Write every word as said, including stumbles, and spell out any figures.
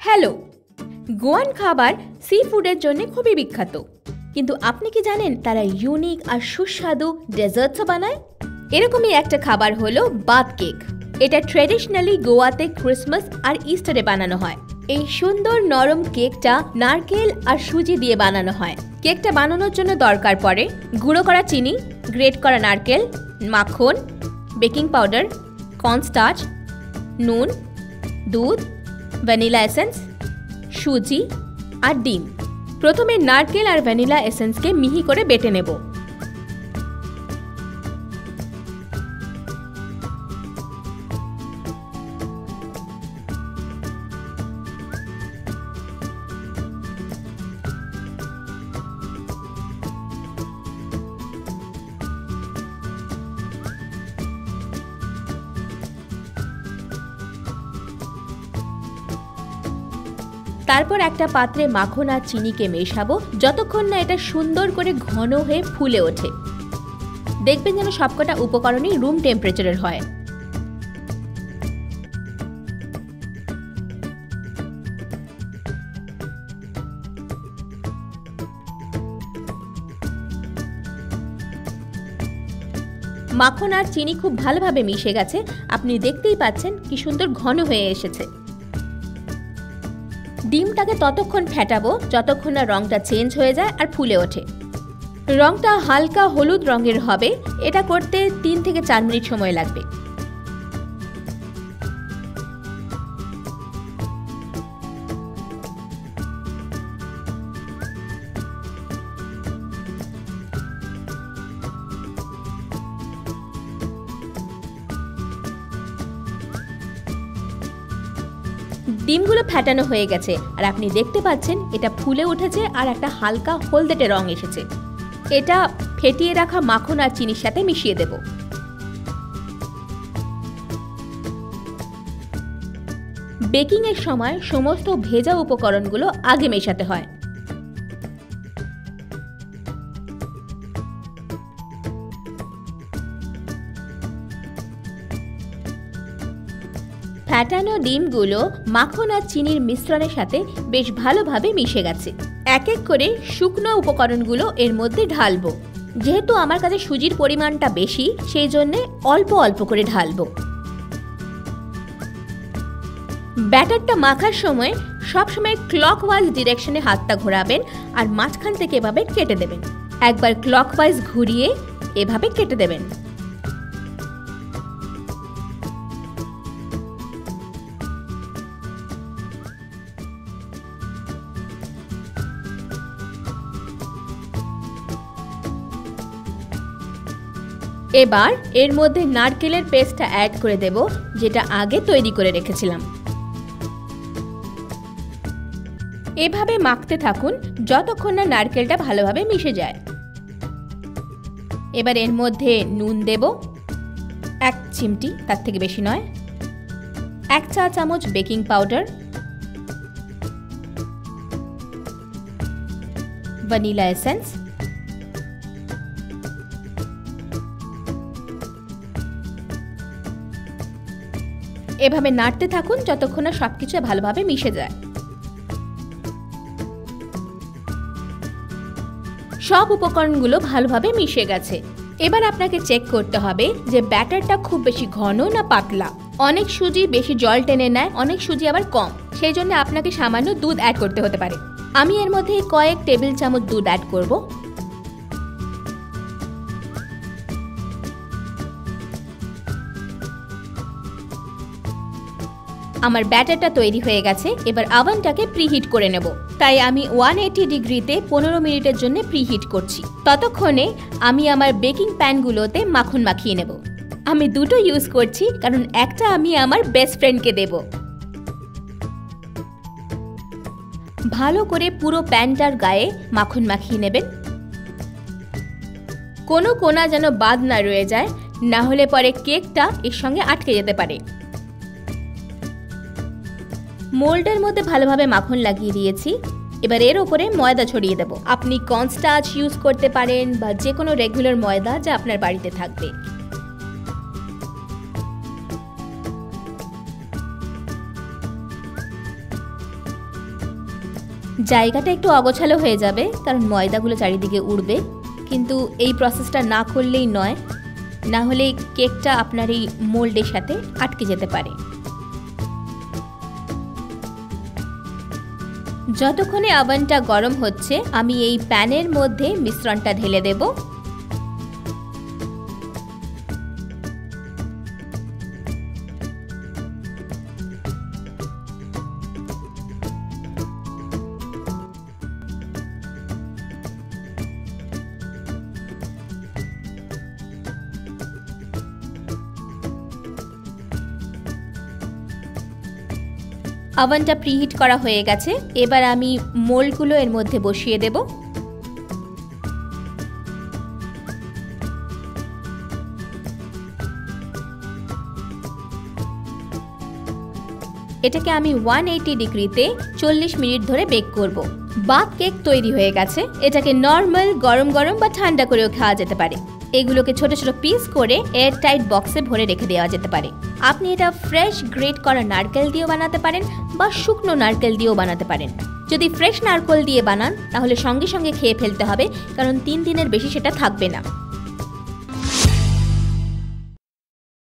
Hello, Goan খাবার C ফুডের জন্য খুবই বিখ্যাত। কিন্তু আপনি কি জানেন তারা ইউনিক আর সুস্বাদু ডেজার্টসও বানায়? এরকমই একটা খাবার হলো বাথ কেক। এটা ট্র্যাডিশনালি গোয়াতে ক্রিসমাস আর ইস্টারে বানানো হয়। এই সুন্দর নরম কেকটা নারকেল আর সুজি দিয়ে বানানো হয়। কেকটা বানানোর জন্য দরকার পড়ে গুঁড়ো করা চিনি, গ্রেট করা নারকেল, মাখন, বেকিং পাউডার, কর্নস্টার্চ, নুন, দুধ, ভ্যানিলা এসেন্স, সুজি আর ডিম। প্রথমে নারকেল আর ভ্যানিলা এসেন্সকে মিহি করে বেটে নেব। তারপর একটা পাত্রে মাখন আর চিনিকে মেশাবো যতক্ষণ না এটা সুন্দর করে ঘন হয়ে ফুলে ওঠে। দেখবেন যেন সবকটা উপকরণই রুম টেম্পারেচারের হয়। মাখন আর চিনি খুব ভালোভাবে মিশে গেছে। আপনি দেখতেই পাচ্ছেন কি সুন্দর ঘন হয়ে এসেছে। ডিমটাকে ততক্ষণ ফেটাবো যতক্ষণ না রংটা চেঞ্জ হয়ে যায় আর ফুলে ওঠে। রংটা হালকা হলুদ রঙের হবে। এটা করতে তিন থেকে চার মিনিট সময় লাগবে। ডিমগুলো ফেটানো হয়ে গেছে আর আপনি দেখতে পাচ্ছেন এটা ফুলে উঠেছে আর একটা হালকা হলদেটে রং এসেছে। এটা ফেটিয়ে রাখা মাখন আর চিনির সাথে মিশিয়ে দেব। বেকিং এর সময় সমস্ত ভেজা উপকরণগুলো আগে মেশাতে হয়। ফ্যাটানো ডিমগুলো মাখন আর চিনির মিশ্রণের সাথে বেশ ভালোভাবে মিশে গেছে। এক এক করে শুকনো উপকরণগুলো এর মধ্যে ঢালবো। যেহেতু আমার কাছে সুজির পরিমাণটা বেশি, সেই জন্য অল্প অল্প করে ঢালবো। ব্যাটারটা মাখার সময় সবসময় ক্লকওয়াইজ ডিরেকশনে হাতটা ঘোরাবেন আর মাঝখান থেকে এভাবে কেটে দেবেন। একবার ক্লকওয়াইজ ঘুরিয়ে এভাবে কেটে দেবেন। এবার এর মধ্যে নারকেলের পেস্টটা অ্যাড করে দেব, যেটা আগে তৈরি করে রেখেছিলাম। এভাবে মাখতে থাকুন যতক্ষণ না নারকেলটা ভালোভাবে মিশে যায়। এবার এর মধ্যে নুন দেব, এক চিমটি, তার থেকে বেশি নয়। এক চা চামচ বেকিং পাউডার, ভ্যানিলা এসেন্স, এভাবে নাড়তে থাকুন যতক্ষণ না সবকিছু ভালোভাবে মিশে যায়। সব উপকরণগুলো ভালোভাবে মিশে গেছে। এবার আপনাকে চেক করতে হবে যে ব্যাটারটা খুব বেশি ঘন না পাতলা। অনেক সুজি বেশি জল টেনে নেয়, অনেক সুজি আবার কম। সেই জন্য আপনাকে সামান্য দুধ অ্যাড করতে হতে পারে। আমি এর মধ্যে কয়েক টেবিল চামচ দুধ অ্যাড করব। আমার ব্যাটারটা তৈরি হয়ে গেছে। এবার ওভেনটাকে প্রিহিট করে নেব। তাই আমি একশো আশি ডিগ্রিতে পনেরো মিনিটের জন্য প্রিহিট করছি। ততক্ষণে আমি আমার বেকিং প্যানগুলোতে মাখন মাখিয়ে নেব। আমি দুটো ইউজ করছি কারণ একটা আমি আমার বেস্ট ফ্রেন্ডকে দেব। ভালো করে পুরো প্যানটার গায়ে মাখন মাখিয়ে নেবেন। কোনো কোনা যেন বাদ না রয়ে যায়, না হলে পরে কেকটা এর সঙ্গে আটকে যেতে পারে। মোল্ডের মধ্যে ভালোভাবে মাখন লাগিয়ে দিয়েছি। এবার এর উপরে ময়দা ছড়িয়ে দেব। আপনি কর্নস্টার্চ ইউজ করতে পারেন বা যে কোনো রেগুলার ময়দা যা আপনার বাড়িতে থাকবে। জায়গাটা একটু অগোছালো হয়ে যাবে কারণ ময়দাগুলো চারিদিকে উড়বে, কিন্তু এই প্রসেসটা না করলেই নয়, না হলে কেকটা আপনার এই মোল্ডের সাথে আটকে যেতে পারে। যতক্ষণে ওভেনটা গরম হচ্ছে আমি এই প্যানের মধ্যে মিশ্রণটা ঢেলে দেব। ওভেনটা প্রিহিট করা হয়ে গেছে, এবার আমি মোল্ডগুলো এর মধ্যে বসিয়ে দেব। এটাকে আমি একশো আশি ডিগ্রিতে চল্লিশ মিনিট ধরে বেক করব। বাথ কেক তৈরি হয়ে গেছে। এটাকে নর্মাল গরম গরম বা ঠান্ডা করেও খাওয়া যেতে পারে। এগুলোকে ছোট ছোট পিস করে এয়ার টাইট বক্সে ভরে রেখে দেওয়া যেতে পারে। আপনি এটা ফ্রেশ গ্রেট করা নারকেল দিয়েও বানাতে পারেন বা শুকনো নারকেল দিয়েও বানাতে পারেন। যদি ফ্রেশ নারকেল দিয়ে বানান তাহলে সঙ্গে সঙ্গে খেয়ে ফেলতে হবে, কারণ তিন দিনের বেশি সেটা থাকবে না।